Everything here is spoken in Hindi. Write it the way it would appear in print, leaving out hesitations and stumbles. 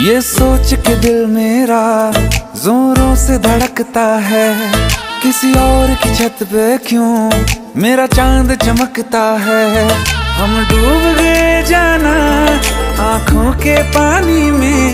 ये सोच के दिल मेरा जोरों से धड़कता है, किसी और की छत पे क्यों मेरा चांद चमकता है। हम डूब गए जाना आँखों के पानी में।